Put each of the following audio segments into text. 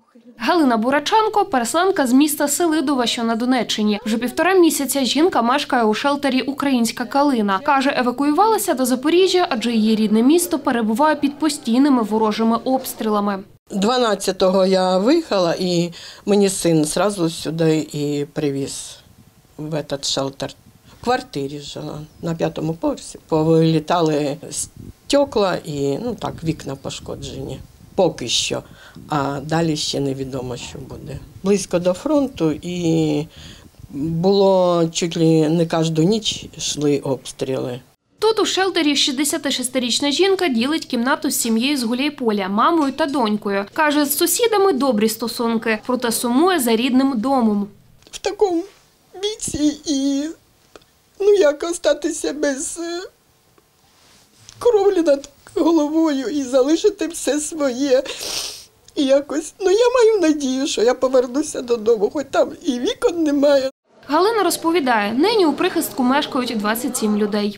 Галина Бураченко – переселенка з міста Селидове, що на Донеччині. Вже 1,5 місяця жінка мешкає у шелтері «Українська калина». Каже, евакуювалася до Запоріжжя, адже її рідне місто перебуває під постійними ворожими обстрілами. 12-го я виїхала, і мені син одразу сюди і привіз в цей шелтер. В квартирі жила, на 5-му поверсі. Повилітали стекла і вікна пошкоджені. Поки що, а далі ще невідомо, що буде. Близько до фронту і було чуть ли не кожну ніч йшли обстріли. Тут у шелтері 66-річна жінка ділить кімнату з сім'єю з Гуляйполя, мамою та донькою. Каже, з сусідами добрі стосунки, проте сумує за рідним домом. В такому віці і як остатися без кровлі над головою і залишити все своє. І якось, я маю надію, що я повернуся додому, хоч там і вікон немає. Галина розповідає, нині у прихистку мешкають 27 людей.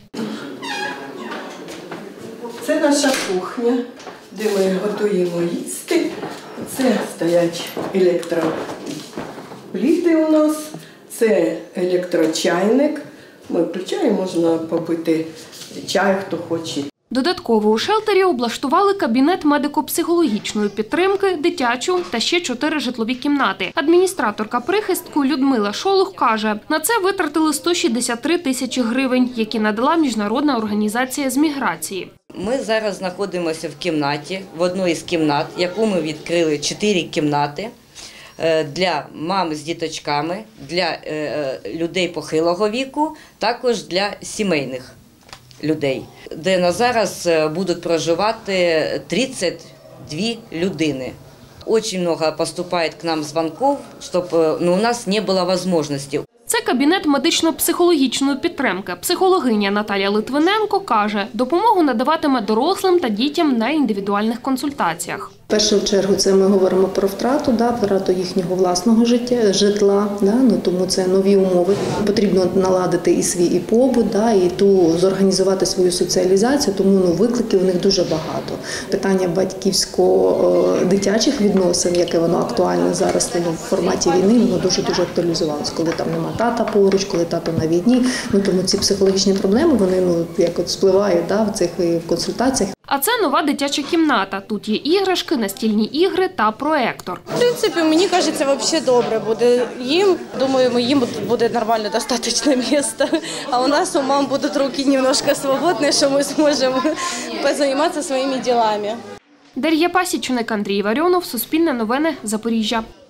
Це наша кухня, де ми готуємо їсти. Це стоять електропліти у нас, це електрочайник. Ми включаємо, можна попити чай, хто хоче. Додатково у шелтері облаштували кабінет медико-психологічної підтримки, дитячу та ще 4 житлові кімнати. Адміністраторка прихистку Людмила Шолох каже, на це витратили 163 тисячі гривень, які надала Міжнародна організація з міграції. Ми зараз знаходимося в кімнаті, в одній із кімнат, яку ми відкрили 4 кімнати для мам з діточками, для людей похилого віку, також для сімейних людей, де на зараз будуть проживати 32 людини. Дуже багато поступає к нам дзвонків, щоб у нас не було можливості. Це кабінет медично-психологічної підтримки. Психологиня Наталя Литвиненко каже, допомогу надаватиме дорослим та дітям на індивідуальних консультаціях. В першу чергу це ми говоримо про втрату їхнього власного житла, тому це нові умови. Потрібно наладити і свій і побут, і зорганізувати свою соціалізацію, тому викликів у них дуже багато. Питання батьківсько-дитячих відносин, яке воно актуальне зараз в форматі війни, воно дуже-дуже актуалізувалося, коли там нема тата поруч, коли тато на війні. Тому ці психологічні проблеми, вони спливають в цих консультаціях. А це нова дитяча кімната. Тут є іграшки, настільні ігри та проектор. В принципі, мені кажеться, взагалі добре буде їм. Думаю, їм буде нормально, достатньо місця. А у нас, у мам, будуть руки немножко свободні, що ми зможемо позайматися своїми ділами. Дар'я Пасічник, Андрій Варіонов, Суспільне новини, Запоріжжя.